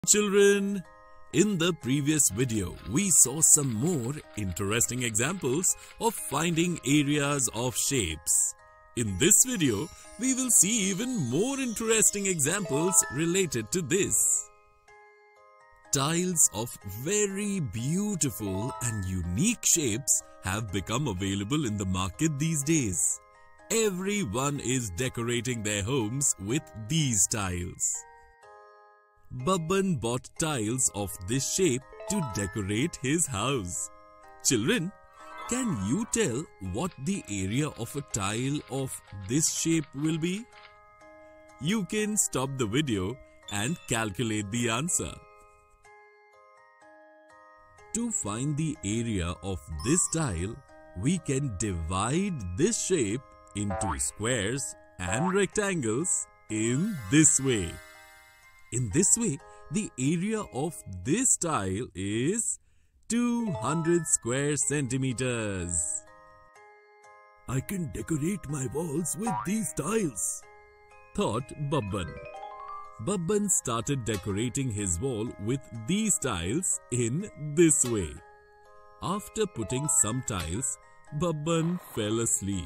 Children, in the previous video, we saw some more interesting examples of finding areas of shapes. In this video, we will see even more interesting examples related to this. Tiles of very beautiful and unique shapes have become available in the market these days. Everyone is decorating their homes with these tiles. Babban bought tiles of this shape to decorate his house. Children, can you tell what the area of a tile of this shape will be? You can stop the video and calculate the answer. To find the area of this tile, we can divide this shape into squares and rectangles in this way. In this way, the area of this tile is 200 square centimeters. I can decorate my walls with these tiles, thought Babban. Babban started decorating his wall with these tiles in this way. After putting some tiles, Babban fell asleep.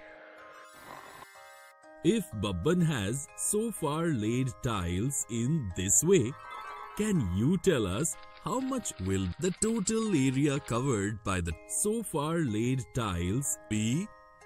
If Babban has so far laid tiles in this way, can you tell us how much will the total area covered by the so far laid tiles be?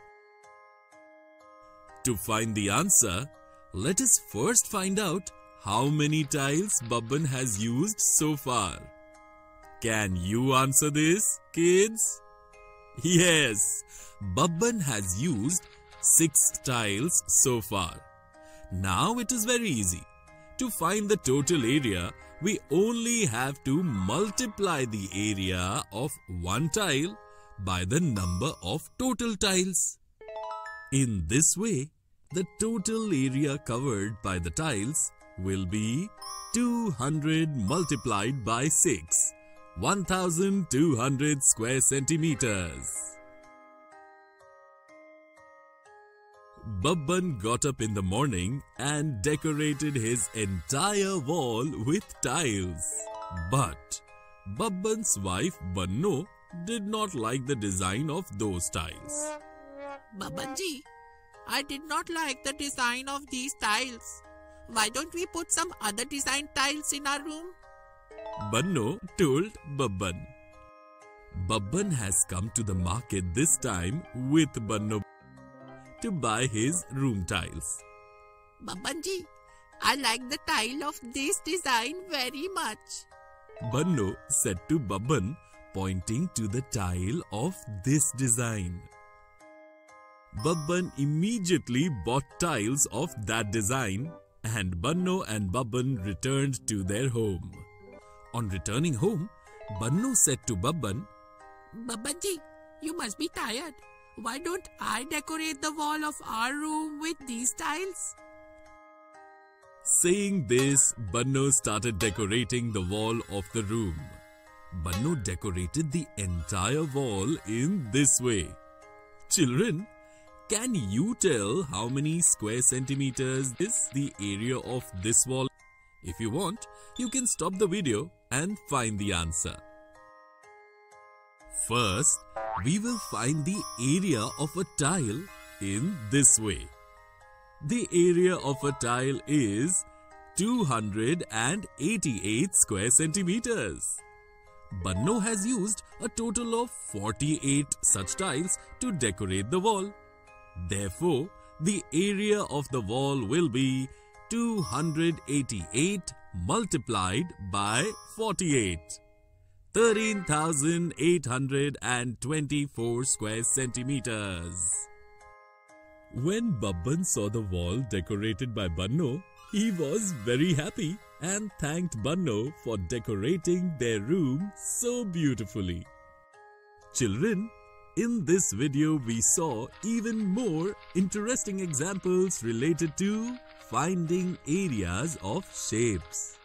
To find the answer, let us first find out how many tiles Babban has used so far. Can you answer this, kids? Yes, Babban has used 6 tiles so far. Now it is very easy. To find the total area, we only have to multiply the area of one tile by the number of total tiles. In this way, the total area covered by the tiles will be 200 multiplied by 6, 1200 square centimeters. Babban got up in the morning and decorated his entire wall with tiles. But Babban's wife Banno did not like the design of those tiles. Babbanji, I did not like the design of these tiles. Why don't we put some other design tiles in our room? Banno told Babban. Babban has come to the market this time with Banno to buy his room tiles. Babbanji, I like the tile of this design very much. Banno said to Babban, pointing to the tile of this design. Babban immediately bought tiles of that design, and Banno and Babban returned to their home. On returning home, Banno said to Babban, Babbanji, you must be tired. Why don't I decorate the wall of our room with these tiles? Saying this, Banno started decorating the wall of the room. Banno decorated the entire wall in this way. Children, can you tell how many square centimeters is the area of this wall? If you want, you can stop the video and find the answer. First, we will find the area of a tile in this way. The area of a tile is 288 square centimeters. Banno has used a total of 48 such tiles to decorate the wall. Therefore, the area of the wall will be 288 multiplied by 48. 13,824 square centimeters. When Babban saw the wall decorated by Banno, he was very happy and thanked Banno for decorating their room so beautifully. Children, in this video we saw even more interesting examples related to finding areas of shapes.